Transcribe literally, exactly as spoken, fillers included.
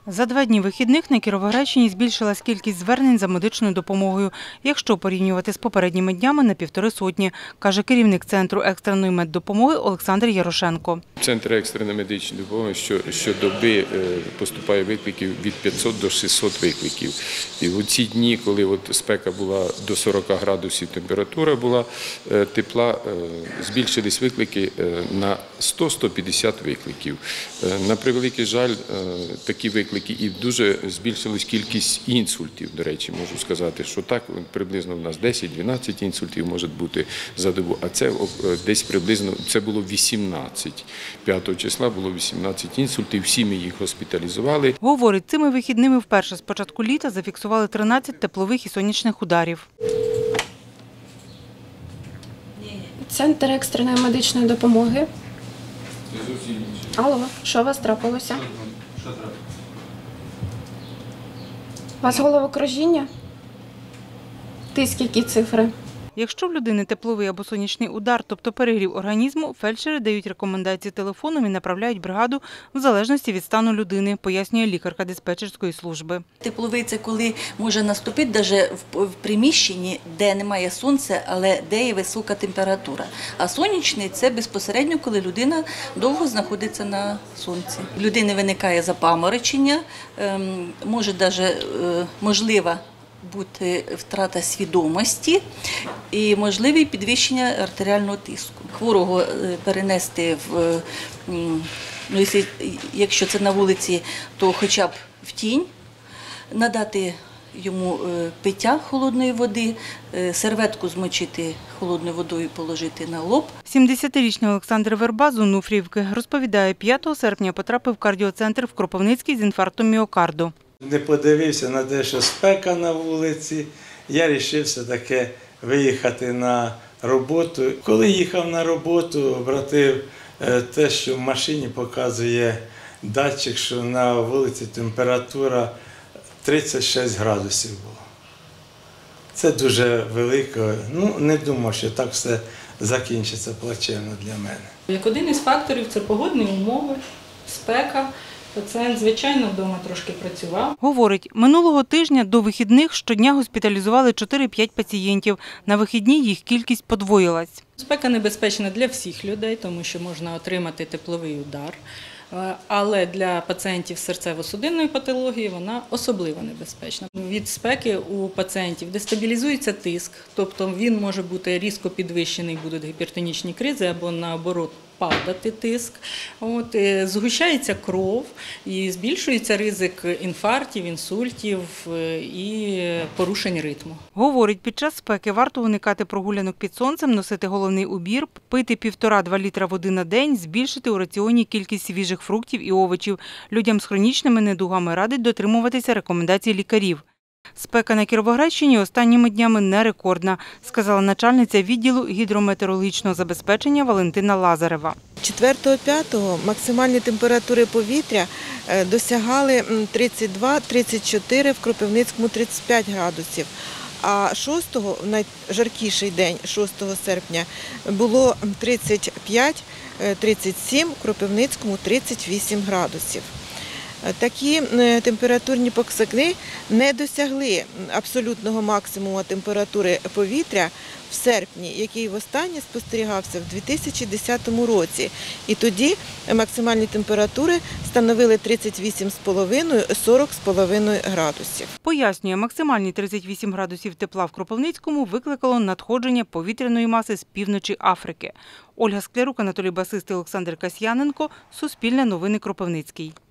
За два дні вихідних на Кіровоградщині збільшилась кількість звернень за медичною допомогою, якщо порівнювати з попередніми днями на півтори сотні, каже керівник Центру екстреної меддопомоги Олександр Ярошенко. Центр екстреної медичної допомоги щодоби поступає викликів від п'ятсот до шестисот викликів. І у ці дні, коли от спека була до сорока градусів, температура була тепла, збільшились виклики на сто - сто п'ятдесят викликів. На превеликий жаль, такі виклики і дуже збільшилась кількість інсультів, до речі, можу сказати, що так, приблизно в нас десять - дванадцять інсультів може бути за добу, а це десь приблизно, це було вісімнадцять. п'ятого числа було вісімнадцять інсультів, всі ми їх госпіталізували. Говорить, цими вихідними вперше з початку літа зафіксували тринадцять теплових і сонячних ударів. Центр екстреної медичної допомоги. Алло, що у вас трапилося? Що трапилося? У вас головокружіння? Тиск, які цифри? Якщо в людини тепловий або сонячний удар, тобто перегрів організму, фельдшери дають рекомендації телефоном і направляють бригаду в залежності від стану людини, пояснює лікарка диспетчерської служби. Тепловий – це коли може наступити навіть в приміщенні, де немає сонця, але де є висока температура. А сонячний – це безпосередньо, коли людина довго знаходиться на сонці. У людини виникає запаморочення, може навіть можлива бути втрата свідомості і можливе підвищення артеріального тиску. Хворого перенести в, ну, якщо це на вулиці, то хоча б в тінь, надати йому пиття холодної води, серветку змочити холодною водою, положити на лоб. сімдесятирічний Олександр Верба з Онуфріївки розповідає, п'ятого серпня потрапив в кардіоцентр в Кропивницький з інфарктом міокарду. Не подивився на те, що спека на вулиці, я вирішив все-таки виїхати на роботу. Коли їхав на роботу, обратив те, що в машині показує датчик, що на вулиці температура тридцять шість градусів була. Це дуже велико. Ну, не думав, що так все закінчиться плачевно для мене. Як один із факторів – це погодні умови, спека. Пацієнт, звичайно, вдома трошки працював. Говорить, минулого тижня до вихідних щодня госпіталізували чотири-п'ять пацієнтів. На вихідні їх кількість подвоїлась. Спека небезпечна для всіх людей, тому що можна отримати тепловий удар. Але для пацієнтів з серцево-судинної патології вона особливо небезпечна. Від спеки у пацієнтів дестабілізується тиск, тобто він може бути різко підвищений, будуть гіпертонічні кризи або наоборот падати тиск. От, згущається кров і збільшується ризик інфарктів, інсультів і порушень ритму. Говорить, під час спеки варто уникати прогулянок під сонцем, носити головний убір, пити півтора-два літра води на день, збільшити у раціоні кількість свіжих фруктів і овочів. Людям з хронічними недугами радить дотримуватися рекомендацій лікарів. Спека на Кіровоградщині останніми днями не рекордна, сказала начальниця відділу гідрометеорологічного забезпечення Валентина Лазарева. четвертого-п'ятого максимальні температури повітря досягали тридцять два - тридцять чотири, в Кропивницькому тридцять п'ять градусів. А шостого, в найжаркіший день, шостого серпня, було тридцять п'ять - тридцять сім, в Кропивницькому тридцять вісім градусів. Такі температурні показники не досягли абсолютного максимуму температури повітря в серпні, який востаннє спостерігався в дві тисячі десятому році. І тоді максимальні температури становили тридцять вісім - сорок градусів. Пояснює, максимальні тридцять вісім градусів тепла в Кропивницькому викликало надходження повітряної маси з півночі Африки. Ольга Склярук, Анатолій Басист і Олександр Касьяненко. Суспільне новини, Кропивницький.